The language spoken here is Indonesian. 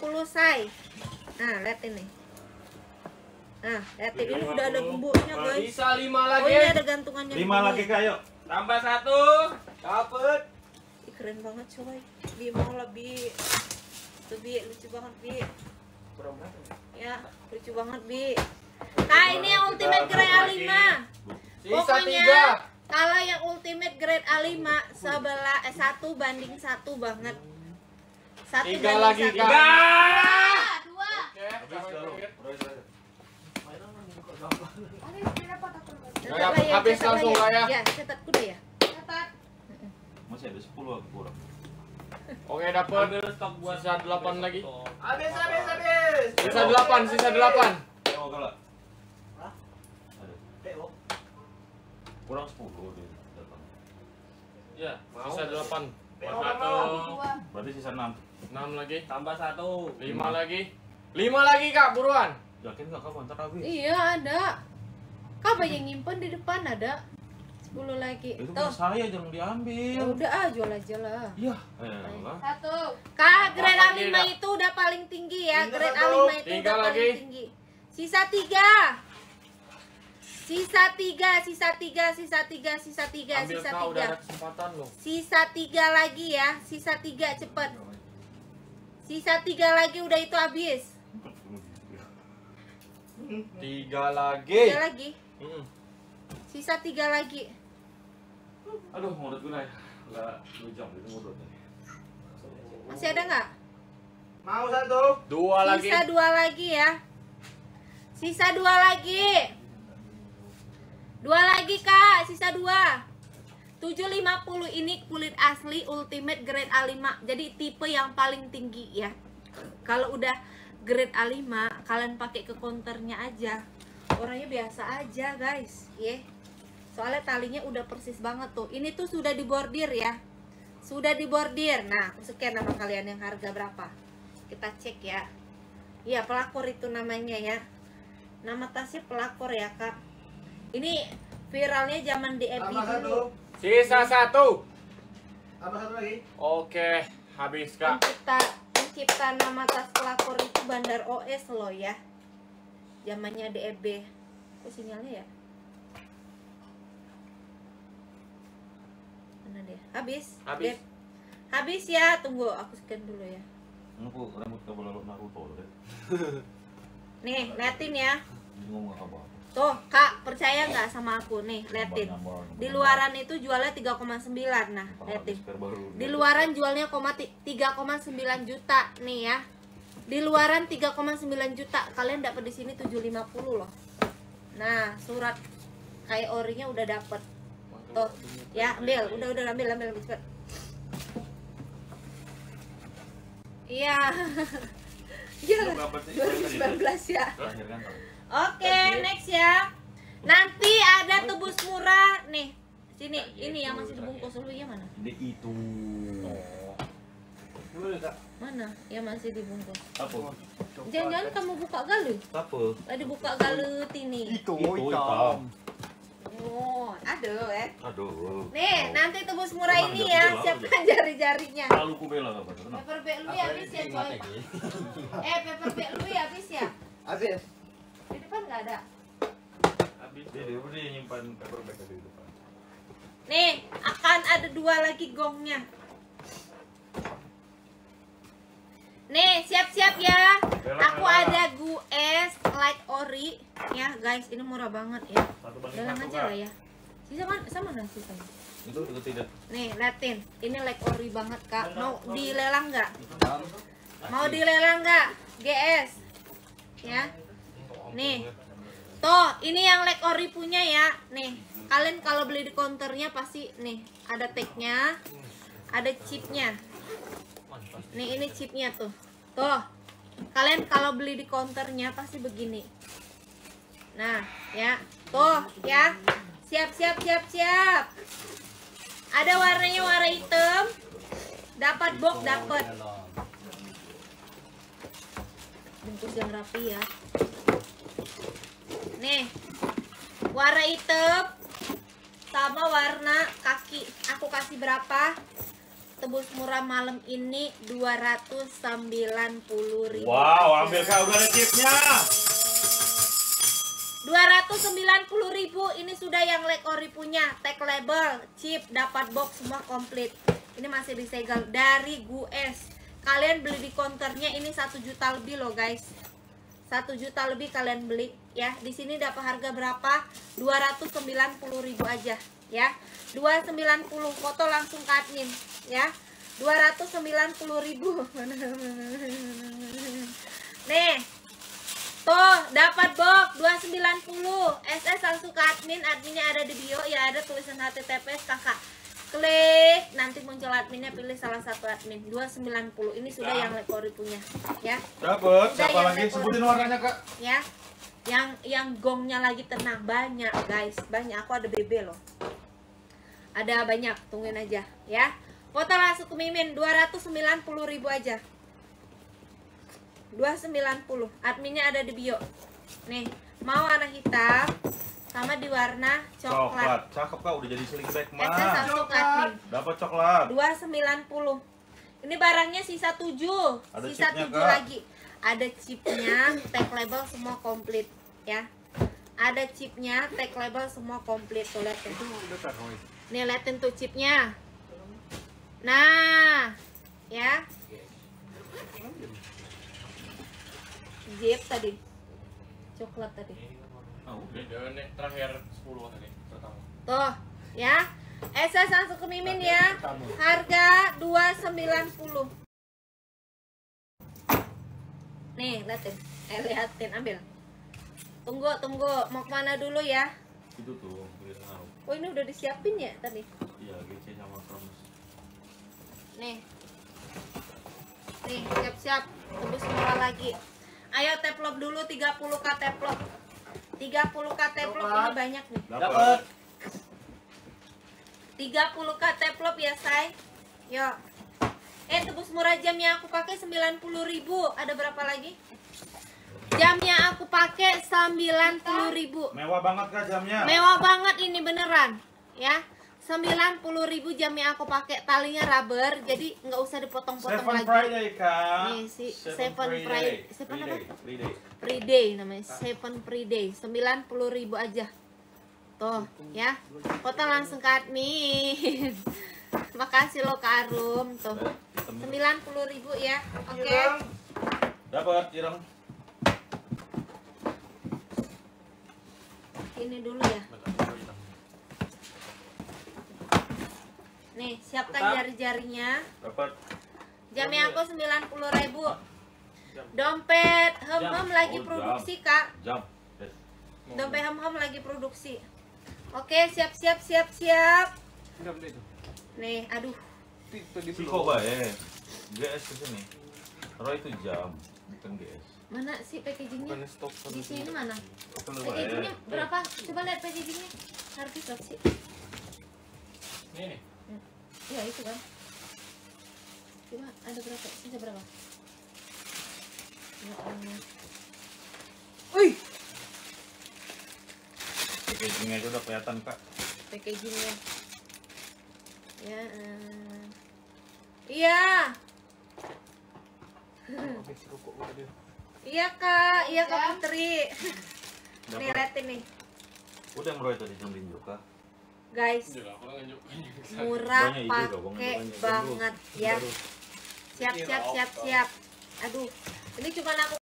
say. Nah, lihat ini. Nah, lihat ini udah ada gemboknya, guys. Bisa 5 lagi. Oh, ini ada gantungannya. 5 lagi Kak, yuk. Tambah 1. Dapet. Ih, keren banget coy. Bi mau lebih. Tuh Bi, lucu banget Bi. Ya, lucu banget Bi. Kak, ini yang ultimate grade A5. Sisa Pokoknya 3. kalau yang ultimate grade A5 sebelah 1 banding 1 banget. 1 3 lagi, 1. Kak. 2. Oke, Catat habis lah langsung lah ya. Ya, catat kuda ya. Catat. Masih ada 10 aku kurang. Oke, dapat. Sisa 8 lagi. Habis. Sisa 8, sisa 8. Oh, galak. Ada. Kurang 10 di depan. Ya, sisa 8. Berarti sisa 6. 6 lagi. Tambah 1. 5 lagi. 5 lagi, Kak, buruan. Yakin nggak kamu antar habis? Iya, ada. Kak banyak nyimpen di depan ada. 10 lagi. Itu Tuh. punya saya jangan Ya diambil. udah ah, jual aja lah. Iya. Elah. 1. Kak, grade Apa lagi, A5 Kak? itu udah paling tinggi ya. Tinggal Grade 1. A5 itu 3 udah lagi. paling tinggi. Sisa 3. Sisa 3, sisa 3, sisa 3, sisa 3, Ambil, sisa Kak, udah ada 3. kesempatan loh. Sisa 3 lagi ya. Sisa 3 cepet. Sisa 3 lagi udah itu habis. 3 lagi. 3 lagi. Sisa 3 lagi. Aduh, mulut gue nih. Enggak 2 jam itu mulut. Masih ada nggak? Mau 1. 2 lagi. Sisa 2 lagi ya. Sisa 2 lagi. 2 lagi Kak, sisa 2. 750 ini kulit asli ultimate grade A5. Jadi tipe yang paling tinggi ya. Kalau udah grade A5, kalian pakai ke counternya aja. Orangnya biasa aja, guys. Soalnya talinya udah persis banget tuh. Ini tuh sudah dibordir ya. Sudah dibordir. Nah, aku scan nama kalian yang harga berapa. Kita cek ya. Iya, pelakor itu namanya ya. Nama tasnya pelakor ya, Kak. Ini viralnya zaman DMI Tambah 1. dulu. Sisa 1. Tambah 1 lagi. Oke, habis, Kak. Pencipta nama tas pelakor itu Bandar OS loh ya. Zamannya DEB. Kok sinyalnya ya? Mana dia? Habis. Habis. Dep. Habis ya. Tunggu, aku scan dulu ya. Aku rambut kabel Naruto deh. Nih, liatin ya. Bingung enggak apa. Tuh, Kak, percaya nggak sama aku? Nih, liatin. Di luaran itu jualnya 3,9. Nah, liatin. Di luaran jualnya 3,9 juta nih ya. Di luaran 3,9 juta. Kalian dapat di sini 750 loh. Nah, surat kayak orinya udah dapet. Tuh, ya ambil, udah ambil cepet. Iya. Iya. 2019 ya. Terakhir kan. Oke, next ya. Nanti ada tebus murah nih. Sini, ini yang masih dibungkus dulu ya mana? Ini itu. Mana? Yang masih dibungkus. Apa? Jangan-jangan kamu buka galu? Apa? Tadi buka galut ini. Itu hitam. Oh, aduh Aduh. Nih, nanti tebus murah ini ya. Siapkan jari-jarinya. Lalu ku bela apa? Paper bag lu ya habis ya, coy. Paper bag lu ya habis ya. Habis. Di depan nggak ada. Habis. Dia udah nyimpan paper bag di depan. Nih, akan ada 2 lagi gongnya. Nih, siap-siap ya. Aku ada Gues Like Ori ya, guys. Ini murah banget ya. Dalam aja lah ya. Sisa mana? Sama mana sisanya? Itu tidak. Nih, liatin. Ini Like Ori banget, Kak. Mau dilelang nggak? Mau dilelang nggak? GS. Ya. Nih. Tuh, ini yang Like Ori punya ya. Nih, kalian kalau beli di counternya pasti nih ada tagnya, ada chipnya. Nih, ini chipnya tuh. Tuh. Kalian kalau beli di counternya pasti begini. Nah, ya. Tuh, ya. Siap. Ada warnanya warna hitam. Dapat box, dapat. Bungkus yang rapi ya. Nih. Warna hitam sama warna kaki. Aku kasih berapa? tebus murah malam ini 290.000. Wow, ambil Kak, udah ada chipnya. 290.000 ini sudah yang Lek Ori punya, tag label, chip, dapat box semua komplit. Ini masih disegel dari GUS. Kalian beli di counternya ini 1 juta lebih loh guys. 1 juta lebih kalian beli ya. Di sini dapat harga berapa? 290.000 aja ya. 290, foto langsung ke admin ya. 290.000. Nih. Tuh, dapat box 290. SS langsung ke admin, adminnya ada di bio ya, ada tulisan HTTPS kakak. Klik, nanti muncul adminnya, pilih salah satu admin. 290. Ini sudah yang Lek Ori punya ya. Dapat, Sudah siapa yang lagi? Lek Ori Sebutin punya, warnanya Kak. ya. Yang gongnya lagi tenang, banyak guys, banyak. Aku ada BB loh. Ada banyak, tungguin aja ya. Foto langsung ke Mimin 290.000 aja. 290. Adminnya ada di bio. Nih, mau warna hitam sama di warna coklat. Cakep Kak, udah jadi sling bag mah. SS langsung ke admin. Dapat coklat. 290. Ini barangnya sisa 7. Ada Sisa chipnya, 7 Kak. lagi. Ada chipnya, tag label semua komplit ya. Ada chipnya, tag label semua komplit. Tuh lihat tuh. Nih liatin tuh chipnya. Nah, ya. Jeep tadi. Coklat tadi. Ah, udah. Ini terakhir 10 tadi pertama. Tuh, ya. SS langsung ke Mimin ya. Harga 290. Nih, liatin. Liatin, ambil. Tunggu. Mau kemana dulu ya? Itu tuh, beli taruh. Oh, ini udah disiapin ya tadi? Iya, GC sama Promus. Nih. Nih, siap-siap. Tebus murah lagi. Ayo teplop dulu 30k teplop. 30k teplop ini banyak nih. Dapat. 30k teplop ya, say. Yuk. Tebus murah jamnya aku pakai 90.000. Ada berapa lagi? Jamnya aku pakai 90.000. Mewah banget Kak jamnya. Mewah banget ini beneran, ya. 90.000 jamnya aku pakai, talinya rubber, jadi nggak usah dipotong-potong Seven lagi. Friday Kak. Nih si Seven Friday, Seven apa? Friday. Free day namanya, Seven Free Day, 90.000 aja. Tuh, ya. Foto langsung ke admin. Makasih lo Kak Arum, tuh. 90.000 ya. Oke. Dapat, Ireng. Ini dulu ya. Nih, siapkan jari-jarinya. Dapat. Jamnya aku 90.000. Dompet hem lagi Oh, produksi, Kak. Jam. Dompet hem lagi produksi. Oke, siap. Nih, aduh. Siko bae. GS ke sini. Taruh itu jam, bukan GS. Mana sih packagingnya? Di sini mana? Perlu Packagingnya bae. berapa? Coba lihat packagingnya. Harga berapa sih? Ini nih. Iya, itu kan. Coba ada berapa? Sisa berapa? Ya Allah. Wih, Packagingnya itu udah kelihatan Kak. packagingnya. Ya. Iya. Iya Kak, Putri. Nih liatin nih, Udah ngeroy tadi jam linjo Kak. guys. Udah lah, aku nganjuk. Murah Banyak ide, Kak, pakai banyak. banget ya. Siap. Aduh, ini cuma aku